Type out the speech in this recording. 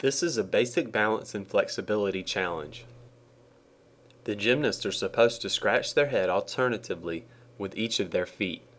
This is a basic balance and flexibility challenge. The gymnasts are supposed to scratch their head alternatively with each of their feet.